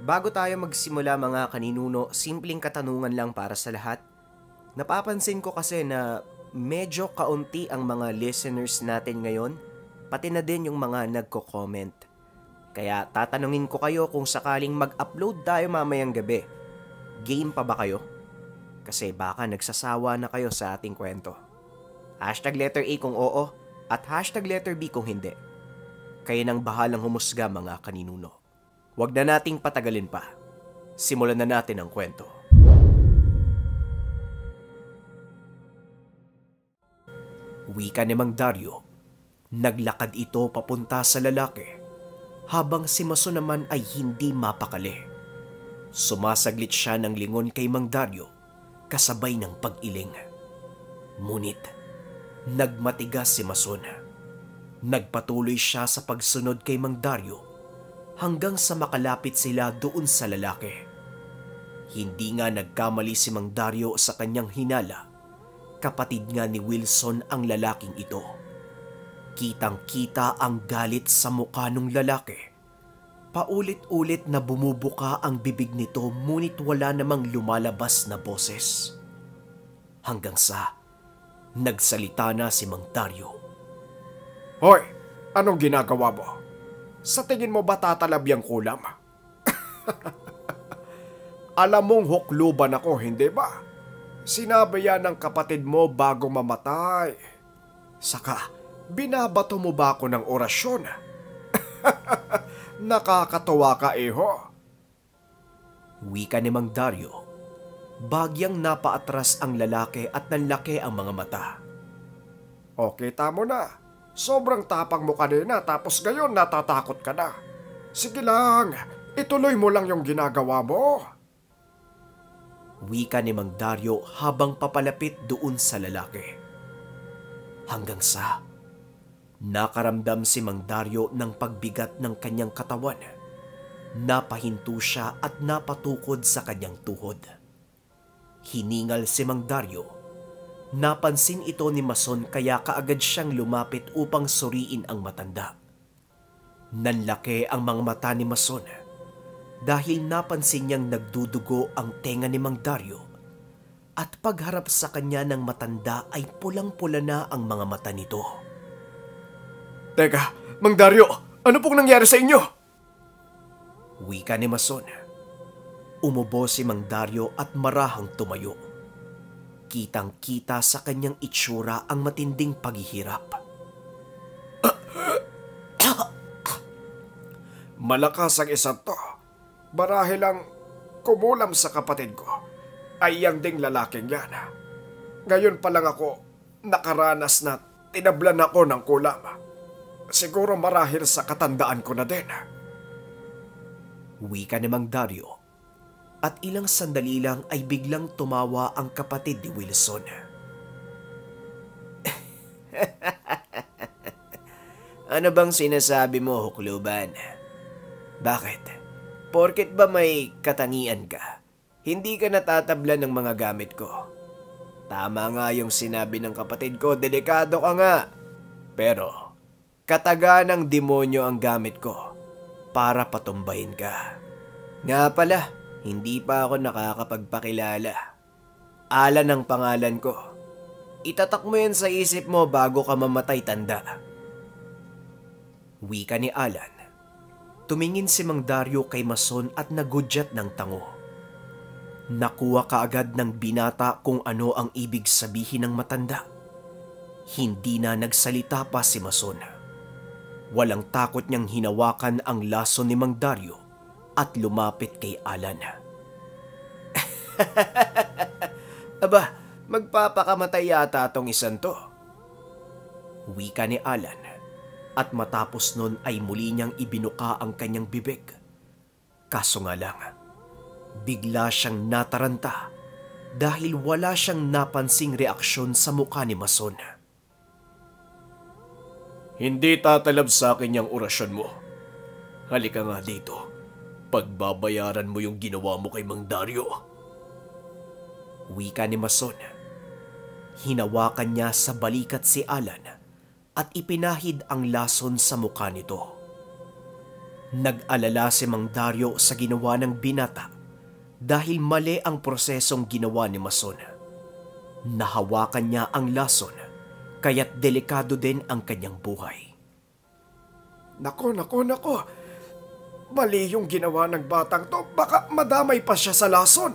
Bago tayo magsimula mga kaninuno, simpleng katanungan lang para sa lahat. Napapansin ko kasi na medyo kaunti ang mga listeners natin ngayon, pati na din yung mga nagko-comment. Kaya tatanungin ko kayo kung sakaling mag-upload tayo mamayang gabi. Game pa ba kayo? Kasi baka nagsasawa na kayo sa ating kwento. Hashtag letter A kung oo at hashtag letter B kung hindi. Kayo nang bahalang humusga mga kaninuno. Huwag na nating patagalin pa. Simulan na natin ang kwento. Wika ni Mang Dario. Naglakad ito papunta sa lalaki, habang si Maso naman ay hindi mapakali. Sumasaglit siya ng lingon kay Mang Dario, kasabay ng pag-iling. Ngunit, nagmatigas si Mason. Nagpatuloy siya sa pagsunod kay Mang Dario hanggang sa makalapit sila doon sa lalaki. Hindi nga nagkamali si Mang Dario sa kanyang hinala. Kapatid nga ni Wilson ang lalaking ito. Kitang-kita ang galit sa mukha ng lalaki. Paulit-ulit na bumubuka ang bibig nito ngunit wala namang lumalabas na boses. Hanggang sa nagsalita na si Mang Dario. Hoy, anong ginagawa mo? Sa tingin mo ba tatalab yung kulam? Alam mong hukluban ako, hindi ba? Sinabi yan ng kapatid mo bago mamatay. Saka, binabato mo ba ako ng orasyon? Nakakatawa ka, iho. Wika ni Mang Dario. Bagyang napaatras ang lalaki at nanlaki ang mga mata. O, kita mo na. Sobrang tapang mo kanina tapos ngayon natatakot ka na. Sige lang, ituloy mo lang yung ginagawa mo. Wika ni Mang Dario habang papalapit doon sa lalaki. Hanggang sa nakaramdam si Mang Dario ng pagbigat ng kanyang katawan. Napahinto siya at napatukod sa kanyang tuhod. Hiningal si Mang Dario. Napansin ito ni Mason kaya kaagad siyang lumapit upang suriin ang matanda. Nanlaki ang mga mata ni Mason dahil napansin niyang nagdudugo ang tenga ni Mang Dario at pagharap sa kanya ng matanda ay pulang-pula na ang mga mata nito. Teka, Mang Dario, ano pong nangyari sa inyo? Wika ni Mason. Umubo si Mang Dario at marahang tumayo. Kitang-kita sa kanyang itsura ang matinding paghihirap. Malakas ang isang to. Marahil ang kumulam sa kapatid ko ay yang ding lalaking yan. Ngayon pa lang ako nakaranas na tinablan ako ng kulam. Siguro marahil sa katandaan ko na din. Wika ni Mang Dario. At ilang sandali lang ay biglang tumawa ang kapatid ni Wilson. Ano bang sinasabi mo, hukluban? Bakit? Porket ba may katangian ka? Hindi ka natatablan ng mga gamit ko. Tama nga yung sinabi ng kapatid ko, delikado ka nga. Pero, kataga ng demonyo ang gamit ko para patumbahin ka. Nga pala, hindi pa ako nakakapagpakilala. Alan ang pangalan ko. Itatak mo yan sa isip mo bago ka mamatay, tanda. Wika ni Alan. Tumingin si Mang Dario kay Mason at nagudyat ng tango. Nakuha kaagad ng binata kung ano ang ibig sabihin ng matanda. Hindi na nagsalita pa si Mason. Walang takot niyang hinawakan ang laso ni Mang Dario at lumapit kay Alan. Aba, magpapakamatay yata tong isang to. Wika ni Alan at matapos nun ay muli niyang ibinuka ang kanyang bibig. Kaso nga lang, bigla siyang nataranta dahil wala siyang napansing reaksyon sa mukha ni Mason. Hindi tatalab sa akin yung orasyon mo. Halika nga dito. Pagbabayaran mo yung ginawa mo kay Mang Dario. Wika ni Mason. Hinawakan niya sa balikat si Alan at ipinahid ang lason sa mukha nito. Nag-alala si Mang Dario sa ginawa ng binata dahil mali ang prosesong ginawa ni Mason. Nahawakan niya ang lason, kaya't delikado din ang kanyang buhay. Nako. Mali yung ginawa ng batang to. Baka madamay pa siya sa lason.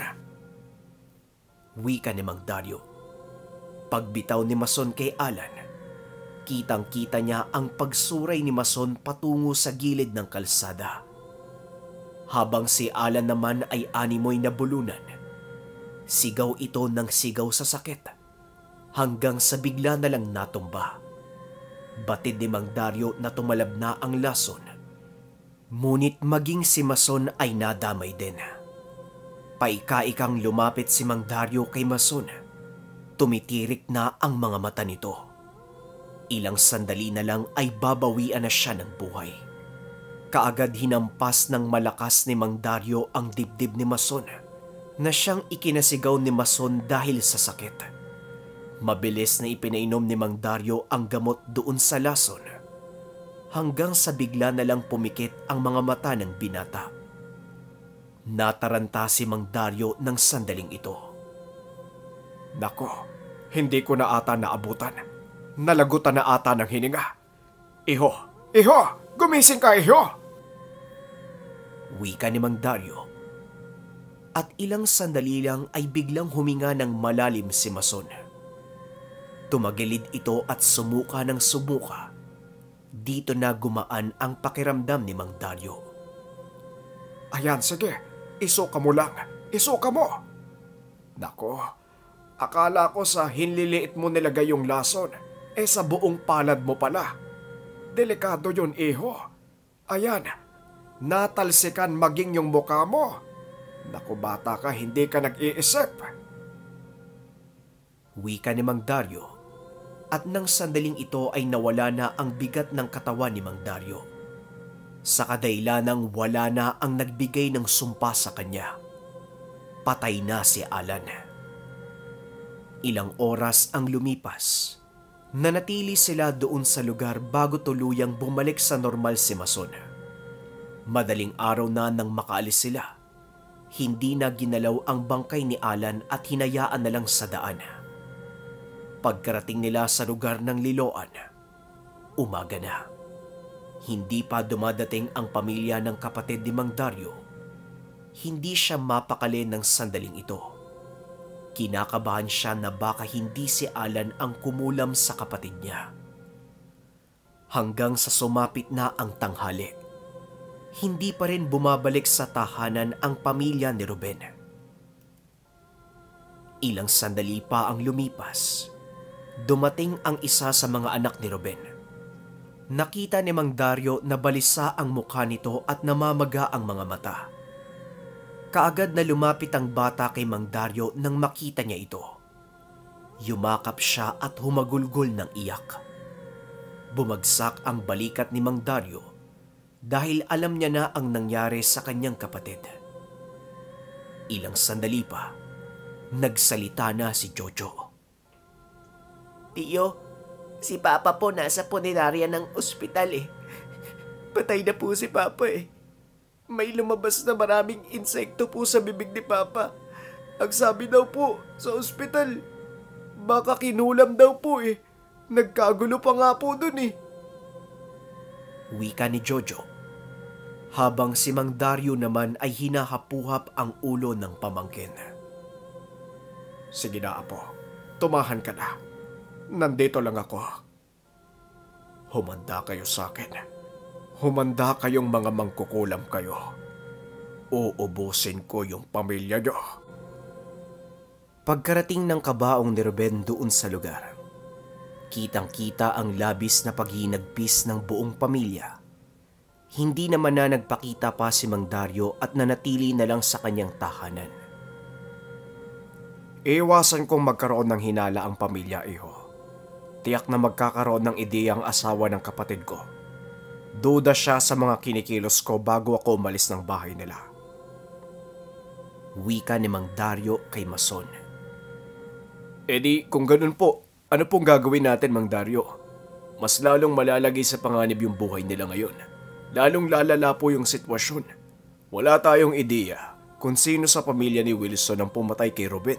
Wika ni Mang Dario. Pagbitaw ni Mason kay Alan, kitang-kita niya ang pagsuray ni Mason patungo sa gilid ng kalsada. Habang si Alan naman ay animoy na bulunan, sigaw ito ng sigaw sa sakit hanggang sa bigla na lang natumba. Batid ni Mang Dario na tumalab na ang lason, ngunit maging si Mason ay nadamay din. Paika-ikang lumapit si Mang Dario kay Mason. Tumitirik na ang mga mata nito. Ilang sandali na lang ay babawian na siya ng buhay. Kaagad hinampas ng malakas ni Mang Dario ang dibdib ni Mason na siyang ikinasigaw ni Mason dahil sa sakit. Mabilis na ipinainom ni Mang Dario ang gamot doon sa lason hanggang sa bigla na lang pumikit ang mga mata ng binata. Nataranta si Mang Dario ng sandaling ito. Nako, hindi ko na ata naabutan. Nalagutan na ata ng hininga. Iho! Gumising ka, iho! Wika ni Mang Dario. At ilang sandali lang ay biglang huminga ng malalim si Mason. Tumagilid ito at sumuka ng sumuka. Dito na gumaan ang pakiramdam ni Mang Dario. Ayan, sige. Isuka mo lang. Isuka mo! Nako, akala ko sa hinliliit mo nilagay yung lason, sa buong palad mo pala. Delikado yun, iho. Ayan, natalsikan maging yung mukha mo. Naku, bata ka, hindi ka nag-iisip. Wika ni Mang Dario, at nang sandaling ito ay nawala na ang bigat ng katawan ni Mang Dario. Sa kadailanang wala na ang nagbigay ng sumpa sa kanya. Patay na si Alan. Ilang oras ang lumipas. Nanatili sila doon sa lugar bago tuluyang bumalik sa normal si Mason. Madaling araw na nang makaalis sila. Hindi na ginalaw ang bangkay ni Alan at hinayaan na lang sa daan. Pagkarating nila sa lugar ng Liloan, umaga na. Hindi pa dumadating ang pamilya ng kapatid ni Mang Dario. Hindi siya mapakali ng sandaling ito. Kinakabahan siya na baka hindi si Alan ang kumulam sa kapatid niya. Hanggang sa sumapit na ang tanghali, hindi pa rin bumabalik sa tahanan ang pamilya ni Ruben. Ilang sandali pa ang lumipas. Dumating ang isa sa mga anak ni Ruben. Nakita ni Mang Dario na balisa ang mukha nito at namamaga ang mga mata. Kaagad na lumapit ang bata kay Mang Dario nang makita niya ito. Yumakap siya at humagulgol ng iyak. Bumagsak ang balikat ni Mang Dario dahil alam niya na ang nangyari sa kanyang kapatid. Ilang sandali pa, nagsalita na si Jojo. Tiyo, si Papa po nasa punerarya ng ospital eh. Patay na po si Papa eh. May lumabas na maraming insekto po sa bibig ni Papa. Ang sabi daw po sa ospital, baka kinulam daw po eh. Nagkagulo pa nga po dun eh. Wika ni Jojo. Habang si Mang Dario naman ay hinahapuhap ang ulo ng pamangkin. Sige na, apo. Tumahan ka na. Nandito lang ako. Humanda kayo sa akin. Humanda kayong mga mangkukulam kayo. Uubusin ko yung pamilya nyo. Pagkarating ng kabaong ni Ruben doon sa lugar, kitang-kita ang labis na paghinagpis ng buong pamilya. Hindi naman na nagpakita pa si Mang Dario at nanatili na lang sa kanyang tahanan. Iwasan kong magkaroon ng hinala ang pamilya, iho. Tiyak na magkakaroon ng ideya ang asawa ng kapatid ko. Duda siya sa mga kinikilos ko bago ako umalis ng bahay nila. Wika ni Mang Dario kay Mason. Di, kung ganun po, ano pong gagawin natin, Mang Dario? Mas lalong malalagay sa panganib yung buhay nila ngayon. lalong lalala po yung sitwasyon. Wala tayong ideya kung sino sa pamilya ni Wilson ang pumatay kay Ruben.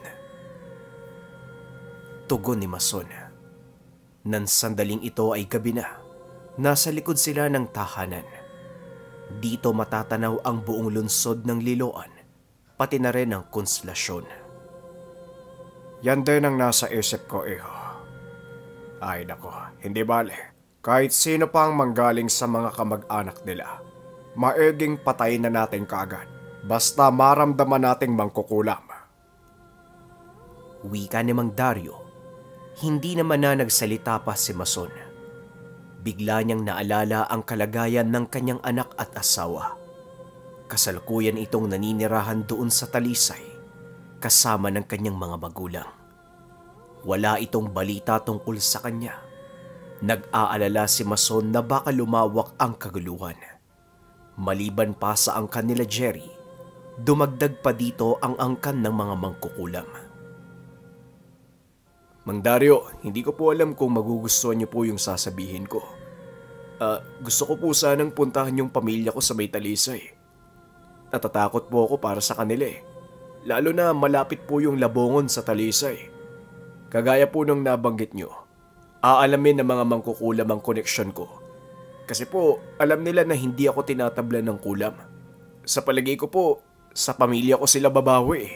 Tugon ni Mason. Nang sandaling ito ay gabi na. Nasa likod sila ng tahanan. Dito matatanaw ang buong lungsod ng Liloan, pati na rin ang Konsolasyon. Yan din ang nasa isip ko, iho. Ay nako, hindi bale. Kahit sino pang manggaling sa mga kamag-anak nila, maeging patayin na natin kaagad. Basta maramdaman nating mangkukulam. Wika ni Mang Dario. Hindi naman na nagsalita pa si Mason. Bigla niyang naalala ang kalagayan ng kanyang anak at asawa. Kasalukuyan itong naninirahan doon sa Talisay, kasama ng kanyang mga magulang. Wala itong balita tungkol sa kanya. Nag-aalala si Mason na baka lumawak ang kaguluhan. Maliban pa sa angkan nila Jerry, dumagdag pa dito ang angkan ng mga mangkukulam. Mang Dario, hindi ko po alam kung magugustuhan niyo po yung sasabihin ko. Gusto ko po sanang puntahan yung pamilya ko sa may Talisay. Natatakot po ako para sa kanila eh. Lalo na malapit po yung Labongon sa Talisay. Kagaya po nung nabanggit niyo, aalamin ng mga mangkukulam ang koneksyon ko. Kasi po, alam nila na hindi ako tinatablan ng kulam. Sa palagay ko po, sa pamilya ko sila babawi eh.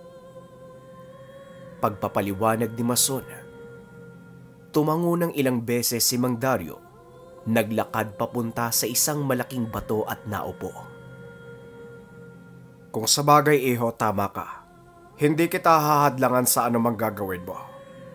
Pagpapaliwanag ni Mason. Tumango ng ilang beses si Mang Dario. Naglakad papunta sa isang malaking bato at naupo. Kung sa bagay, iho, tama ka. Hindi kita hahadlangan sa anumang gagawin mo.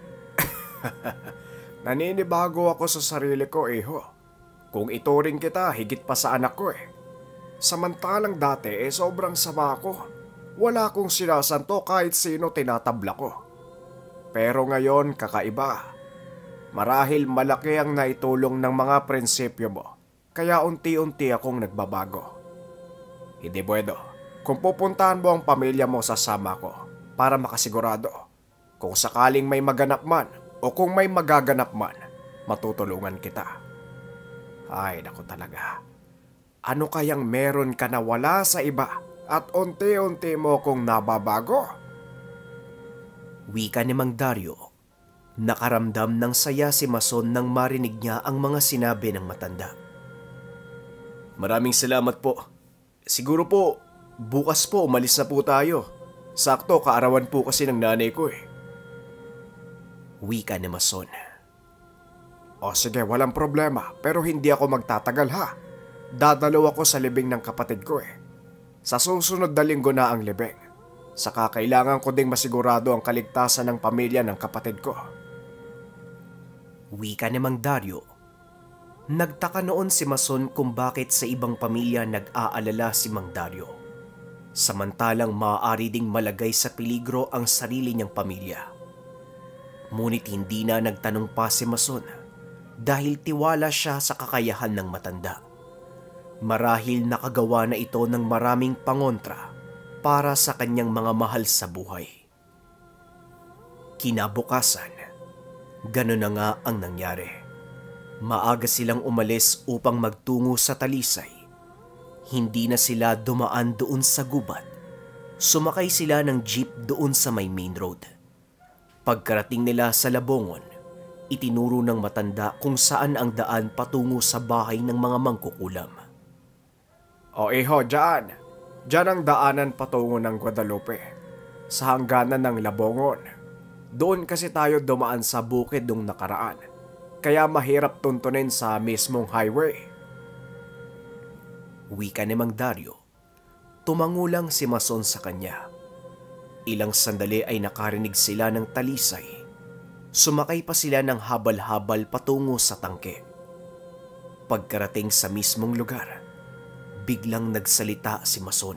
Naninibago ako sa sarili ko, iho. Kung ituring kita, higit pa sa anak ko eh. Samantalang dati sobrang sama ako. Wala akong sinasanto kahit sino tinatabla ko. Pero ngayon, kakaiba. Marahil malaki ang naitulong ng mga prinsipyo mo, kaya unti-unti akong nagbabago. Hindi bueno, kung pupuntahan mo ang pamilya mo, sasama ko para makasigurado. Kung sakaling may maganap man o kung may magaganap man, matutulungan kita. Ay, naku talaga. Ano kayang meron ka na wala sa iba at unti-unti mo kong nababago? Wika ni Mang Dario. Nakaramdam ng saya si Mason nang marinig niya ang mga sinabi ng matanda. Maraming salamat po. Siguro po, bukas po umalis na po tayo. Sakto, kaarawan po kasi ng nanay ko eh. Wika ni Mason. O sige, walang problema, pero hindi ako magtatagal ha. Dadalaw ako sa libing ng kapatid ko eh. Sa susunod na linggo na ang libing. Saka kailangan ko ding masigurado ang kaligtasan ng pamilya ng kapatid ko. Wika ni Mang Dario. Nagtaka noon si Mason kung bakit sa ibang pamilya nag-aalala si Mang Dario. Samantalang maaari ding malagay sa peligro ang sarili niyang pamilya. Ngunit hindi na nagtanong pa si Mason dahil tiwala siya sa kakayahan ng matanda. Marahil nakagawa na ito ng maraming pangontra para sa kanyang mga mahal sa buhay. Kinabukasan, ganun na nga ang nangyari. Maaga silang umalis upang magtungo sa Talisay. Hindi na sila dumaan doon sa gubat. Sumakay sila ng jeep doon sa may main road. Pagkarating nila sa Labongon, itinuro ng matanda kung saan ang daan patungo sa bahay ng mga mangkukulam. O iho, dyan. Dyan ang daanan patungo ng Guadalupe. Sa hangganan ng Labongon. Doon kasi tayo dumaan sa bukid nung nakaraan. Kaya mahirap tuntunin sa mismong highway. Wika ni Mang Dario. Tumango lang si Mason sa kanya. Ilang sandali ay nakarinig sila ng Talisay. Sumakay pa sila ng habal-habal patungo sa tangke. Pagkarating sa mismong lugar, biglang nagsalita si Mason.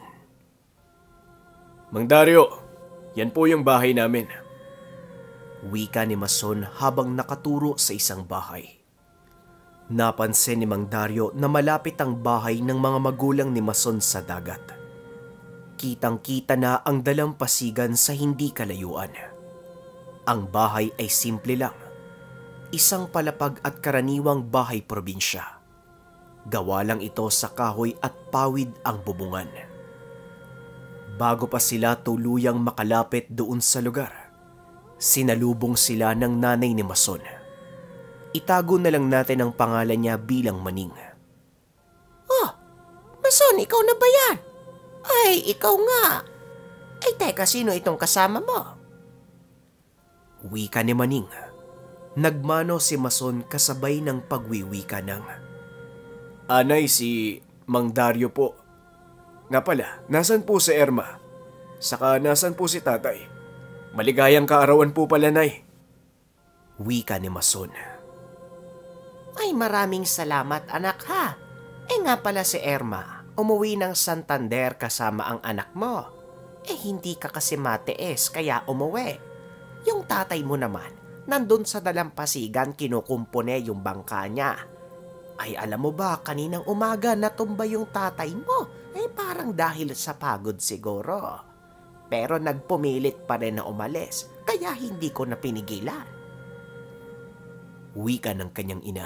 Mang Dario, yan po yung bahay namin. Wika ni Mason habang nakaturo sa isang bahay. Napansin ni Mang Dario na malapit ang bahay ng mga magulang ni Mason sa dagat. Kitang-kita na ang dalampasigan sa hindi kalayuan. Ang bahay ay simple lang. Isang palapag at karaniwang bahay probinsya. Gawa lang ito sa kahoy at pawid ang bubungan. Bago pa sila tuluyang makalapit doon sa lugar, sinalubong sila ng nanay ni Mason. Itago na lang natin ang pangalan niya bilang Maning. Oh, Mason, ikaw na ba yan? Ay, ikaw nga. Ay, teka, sino itong kasama mo? Wika ni Maning. Nagmano si Mason kasabay ng pagwiwika ng, "Anay, si Mang Dario po. Nga pala, nasan po si Erma? Saka nasan po si tatay? Maligayang kaarawan po pala, Nay." Wika ni Mason. Ay, maraming salamat, anak, ha. Nga pala si Erma, umuwi ng Santander kasama ang anak mo. Hindi ka kasi matiis kaya umuwi. Yung tatay mo naman, nandun sa dalampasigan kinukumpone yung bangka niya. Ay, alam mo ba, kaninang umaga natumba yung tatay mo. Parang dahil sa pagod siguro. Pero nagpumilit pa rin na umalis, kaya hindi ko na pinigilan. Wika ng kanyang ina.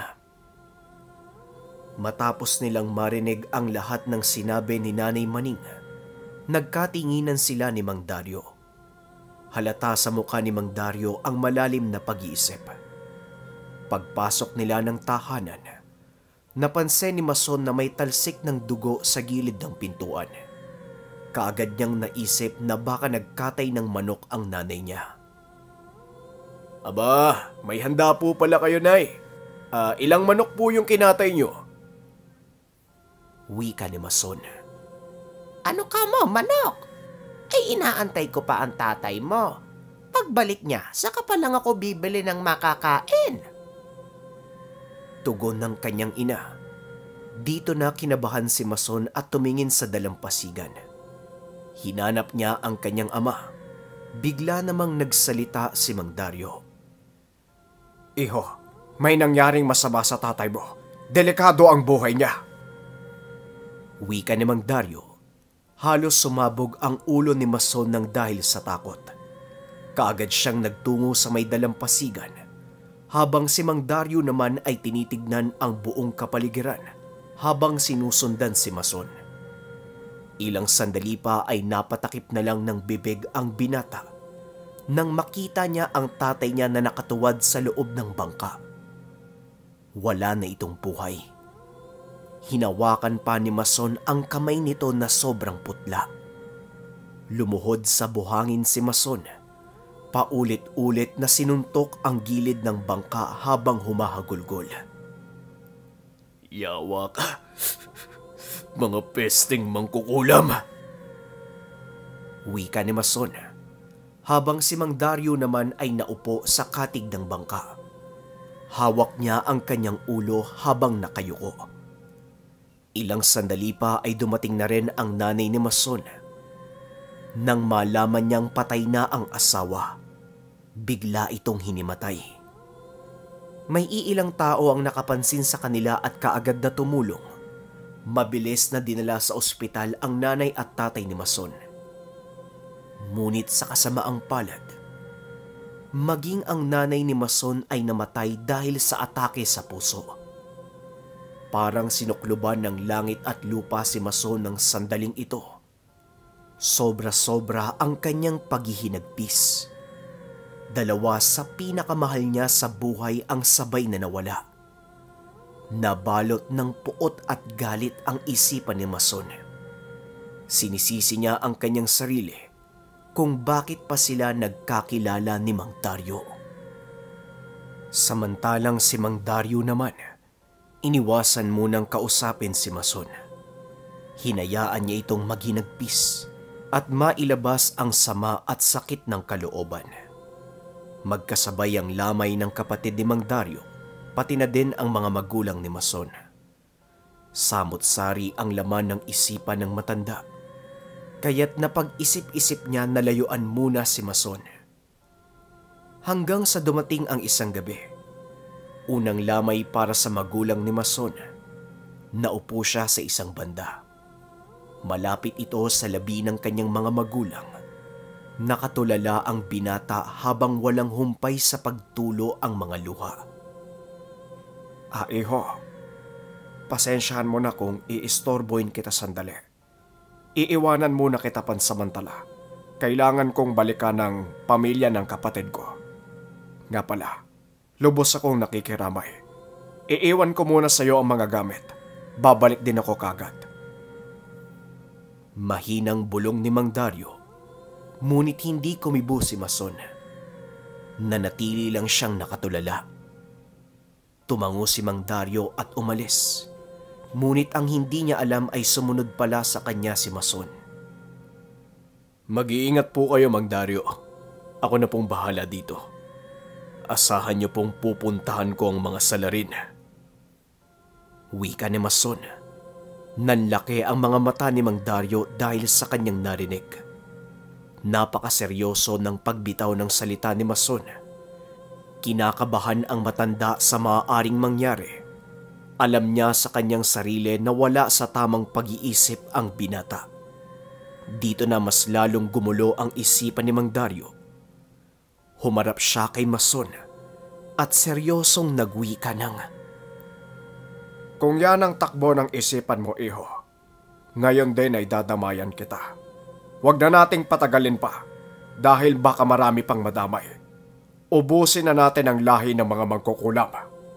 Matapos nilang marinig ang lahat ng sinabi ni Nanay Maning, nagkatinginan sila ni Mang Dario. Halata sa mukha ni Mang Dario ang malalim na pag-iisip. Pagpasok nila ng tahanan, napansin ni Mason na may talsik ng dugo sa gilid ng pintuan. Kaagad niyang naisip na baka nagkatay ng manok ang nanay niya. "Aba, may handa po pala kayo, Nay. Ilang manok po yung kinatay niyo?" Wika ni Mason. Ano ka mo, manok? Inaantay ko pa ang tatay mo. Pagbalik niya, saka pa lang ako bibili ng makakain. Tugon ng kanyang ina. Dito na kinabahan si Mason at tumingin sa dalampasigan. Hinanap niya ang kanyang ama. Bigla namang nagsalita si Mang Dario. "Iho, may nangyaring masama sa tatay mo. Delikado ang buhay niya." Wika ni Mang Dario. Halos sumabog ang ulo ni Mason ng dahil sa takot. Kaagad siyang nagtungo sa may dalampasigan, habang si Mang Dario naman ay tinitignan ang buong kapaligiran habang sinusundan si Mason. Ilang sandali pa ay napatakip na lang ng bibig ang binata nang makita niya ang tatay niya na nakatuwad sa loob ng bangka. Wala na itong buhay. Hinawakan pa ni Mason ang kamay nito na sobrang putla. Lumuhod sa buhangin si Mason. Paulit-ulit na sinuntok ang gilid ng bangka habang humahagulgol. "Yawa ka, mga pesting mangkukulam!" Wika ni Mason, habang si Mang Dario naman ay naupo sa katig ng bangka. Hawak niya ang kanyang ulo habang nakayuko. Ilang sandali pa ay dumating na rin ang nanay ni Mason. Nang malaman niyang patay na ang asawa, bigla itong hinimatay. May iilang tao ang nakapansin sa kanila at kaagad na tumulong. Mabilis na dinala sa ospital ang nanay at tatay ni Mason. Ngunit sa kasamaang palad, maging ang nanay ni Mason ay namatay dahil sa atake sa puso. Parang sinukluban ng langit at lupa si Mason ng sandaling ito. Sobra-sobra ang kanyang paghihinagpis. Dalawa sa pinakamahal niya sa buhay ang sabay na nawala. Nabalot ng puot at galit ang isipan ni Mason. Sinisisi niya ang kanyang sarili kung bakit pa sila nagkakilala ni Mang Dario. Samantalang si Mang Dario naman, iniwasan munang kausapin si Mason. Hinayaan niya itong maghinagpis at mailabas ang sama at sakit ng kalooban. Magkasabay ang lamay ng kapatid ni Mang Dario, pati na din ang mga magulang ni Mason. Samot-sari ang laman ng isipan ng matanda, kaya't napag-isip-isip niya na layuan muna si Mason. Hanggang sa dumating ang isang gabi. Unang lamay para sa magulang ni Mason. Naupo siya sa isang banda. Malapit ito sa labi ng kanyang mga magulang. Nakatulala ang binata habang walang humpay sa pagtulo ang mga luha. Iho, Pasensyahan mo na kung iistorbohin kita sandali. Iiwanan muna kita pansamantala. Kailangan kong balikan ng pamilya ng kapatid ko. Nga pala, lubos akong nakikiramay. Iiwan ko muna sa iyo ang mga gamit. Babalik din ako kagad. Mahinang bulong ni Mang Dario, ngunit hindi kumibo si Mason. Nanatili lang siyang nakatulala. Tumango si Mang Dario at umalis. Ngunit ang hindi niya alam ay sumunod pala sa kanya si Mason. Mag-iingat po kayo, Mang Dario. Ako na pong bahala dito. Asahan niyo pong pupuntahan ko ang mga salarin. Wika ni Mason. Nanlaki ang mga mata ni Mang Dario dahil sa kanyang narinig. Napakaseryoso ng pagbitaw ng salita ni Mason. Kinakabahan ang matanda sa maaaring mangyari. Alam niya sa kanyang sarili na wala sa tamang pag-iisip ang binata. Dito na mas lalong gumulo ang isipan ni Mang Dario. Humarap siya kay Mason at seryosong nagwika ng, Kung yan ang takbo ng isipan mo, iho, ngayon din ay dadamayan kita. Huwag na nating patagalin pa dahil baka marami pang madamay. Ubusin na natin ang lahi ng mga mangkukulam.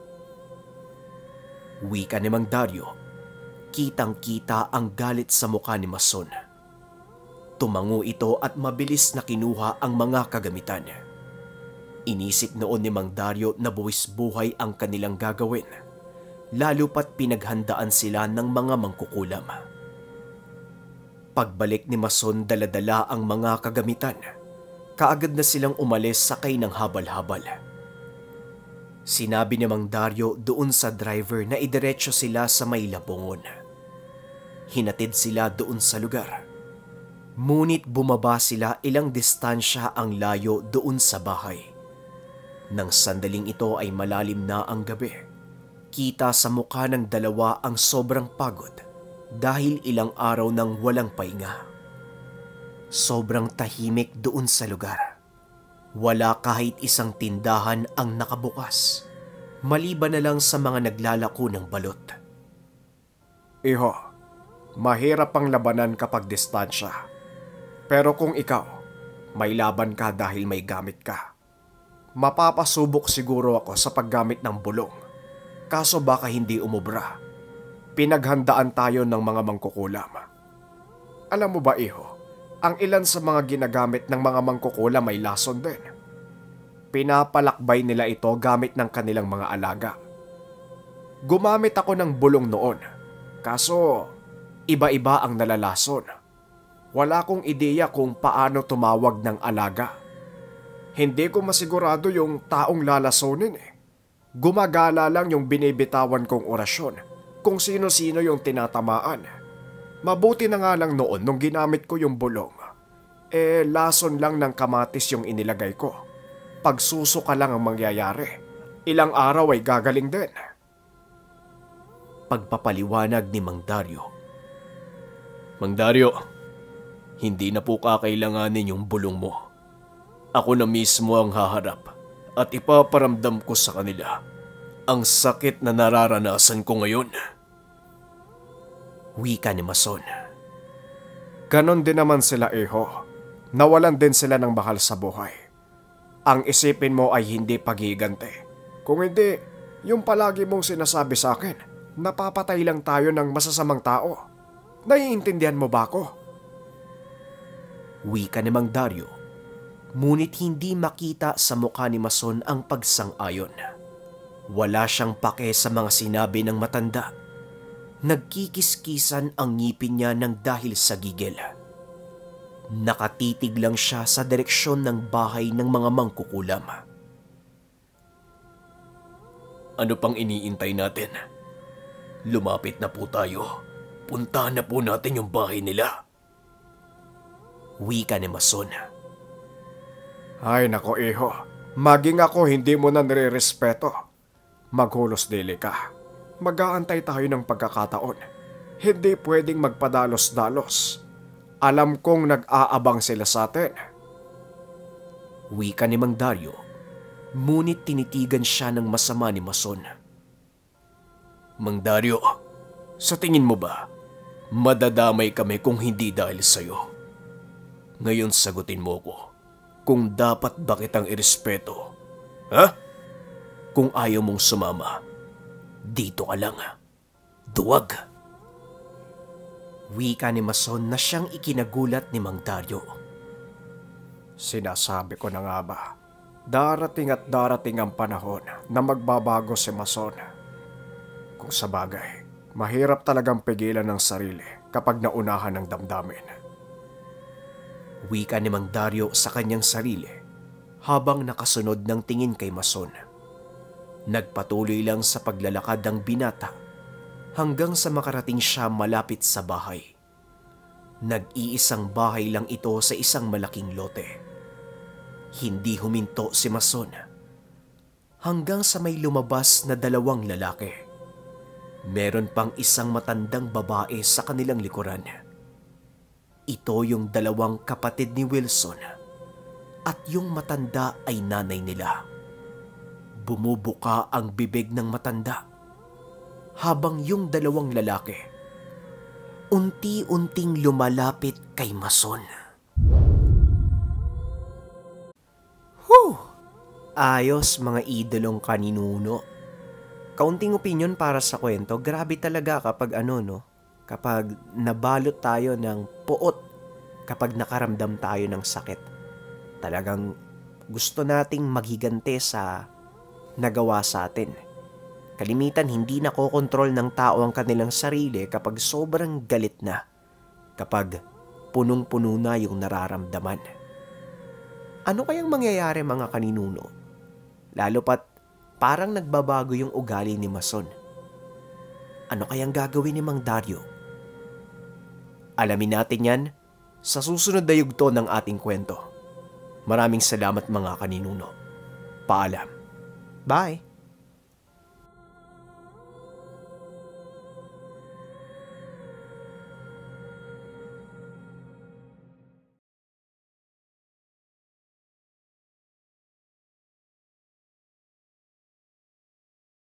Wika ni Mang Dario. Kitang-kita ang galit sa mukha ni Mason. Tumango ito at mabilis na kinuha ang mga kagamitan. Inisip noon ni Mang Dario na buwis buhay ang kanilang gagawin, lalo pat pinaghandaan sila ng mga mangkukulam. Pagbalik ni Mason, dala-dala ang mga kagamitan. Kaagad na silang umalis sakay ng habal-habal. Sinabi ni Mang Dario doon sa driver na idiretso sila sa may Lapungon. Hinatid sila doon sa lugar. Ngunit bumaba sila ilang distansya ang layo doon sa bahay. Nang sandaling ito ay malalim na ang gabi. Kita sa mukha ng dalawa ang sobrang pagod dahil ilang araw nang walang pahinga. Sobrang tahimik doon sa lugar. Wala kahit isang tindahan ang nakabukas, maliban na lang sa mga naglalako ng balot. Iho, mahirap ang labanan kapag distansya. Pero kung ikaw, may laban ka dahil may gamit ka. Mapapasubok siguro ako sa paggamit ng bulong. Kaso baka hindi umubra. Pinaghandaan tayo ng mga mangkukulam. Alam mo ba, iho, ang ilan sa mga ginagamit ng mga mangkukulam may lason din. Pinapalakbay nila ito gamit ng kanilang mga alaga. Gumamit ako ng bulong noon. Kaso, iba-iba ang nalalason. Wala akong ideya kung paano tumawag ng alaga. Hindi ko masigurado yung taong lalasonin eh. Gumagala lang yung binibitawan kong orasyon kung sino-sino yung tinatamaan. Mabuti na nga lang noon nung ginamit ko yung bulong. Lason lang ng kamatis yung inilagay ko. Pagsusuka lang ang mangyayari. Ilang araw ay gagaling din. Pagpapaliwanag ni Mang Dario. Mang Dario, hindi na po kakailanganin yung bulong mo. Ako na mismo ang haharap at ipaparamdam ko sa kanila ang sakit na nararanasan ko ngayon. Wika ni Mason. Ganon din naman sila, iho. Nawalan din sila ng mahal sa buhay. Ang isipin mo ay hindi paghigante. Kung hindi, yung palagi mong sinasabi sa akin, napapatay lang tayo ng masasamang tao. Naiintindihan mo ba ako? Wika ni Mang Dario, ngunit hindi makita sa mukha ni Mason ang pagsang-ayon. Wala siyang pake sa mga sinabi ng matanda. Nagkikiskisan ang ngipin niya ng dahil sa gigil. Nakatitig lang siya sa direksyon ng bahay ng mga mangkukulam. Ano pang iniintay natin? Lumapit na po tayo. Puntahan na po natin yung bahay nila. Wika ni Mason. Ay nako, iho. Maging ako hindi mo na nire-respeto. Maghulos dili ka. Mag-aantay tayo ng pagkakataon. Hindi pwedeng magpadalos-dalos. Alam kong nag-aabang sila sa atin. Wika ni Mang Dario, ngunit tinitigan siya ng masama ni Mason. Mang Dario, Sa tingin mo ba, madadamay kami kung hindi dahil sa'yo? Ngayon sagutin mo ko, kung dapat ba kitang irespeto? Ha? Kung ayaw mong sumama, dito ka lang. Duwag. Wika ni Mason na siyang ikinagulat ni Mang Dario. Sinasabi ko na nga ba, darating at darating ang panahon na magbabago si Mason. Kung sa bagay, mahirap talagang pigilan ng sarili kapag naunahan ng damdamin. Wika ni Mang Dario sa kanyang sarili habang nakasunod ng tingin kay Mason. Nagpatuloy lang sa paglalakad ng binata hanggang sa makarating siya malapit sa bahay. Nag-iisang bahay lang ito sa isang malaking lote. Hindi huminto si Mason hanggang sa may lumabas na dalawang lalaki. Meron pang isang matandang babae sa kanilang likuran. Ito yung dalawang kapatid ni Wilson at yung matanda ay nanay nila. Bumubuka ang bibig ng matanda habang yung dalawang lalaki unti-unting lumalapit kay Mason. Ayos mga idolong kaninuno. Kaunting opinion para sa kwento, grabe talaga kapag kapag nabalot tayo ng puot, kapag nakaramdam tayo ng sakit. Talagang gusto nating maghigante sa nagawa sa atin. Kalimitan hindi nakokontrol ng tao ang kanilang sarili kapag sobrang galit na, kapag punong-puno na yung nararamdaman. Ano kayang mangyayari mga kaninuno? Lalo pat parang nagbabago yung ugali ni Mason. Ano kayang gagawin ni Mang Dario? Alamin natin yan sa susunod na yugto ng ating kwento. Maraming salamat mga kaninuno. Paalam. Bye!